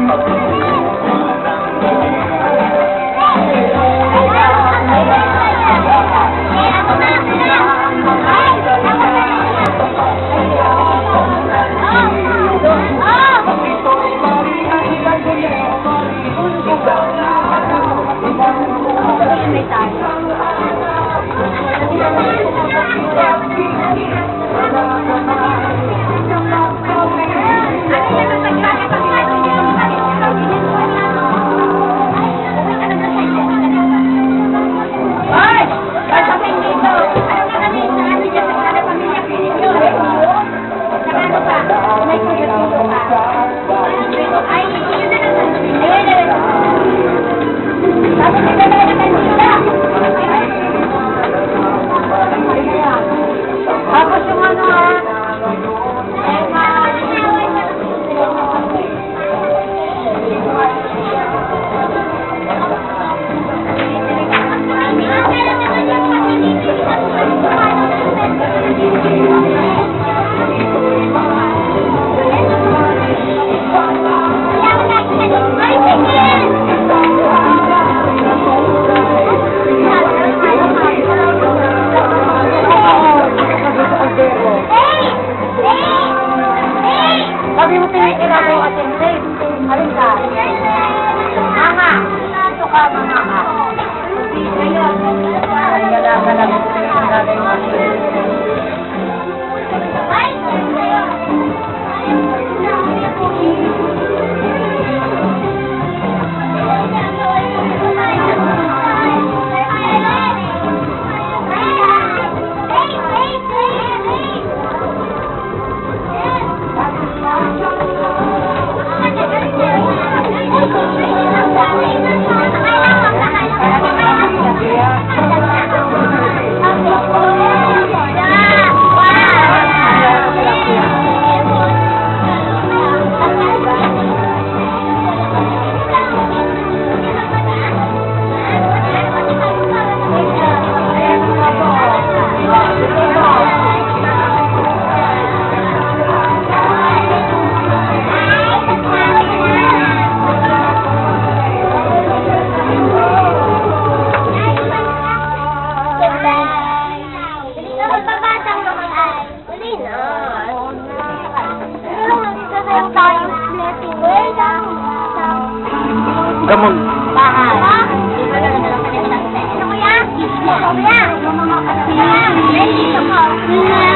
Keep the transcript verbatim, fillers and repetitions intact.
Sabi mo pinakilala yung attendant. Alin ka? Mama. Ito ka, mama ka. Ngayon. Kala ka lang yung pinakilala yung attendant. Gamon. Bahay. Ano kuya? Ano kuya? Ano kuya? Ano kuya?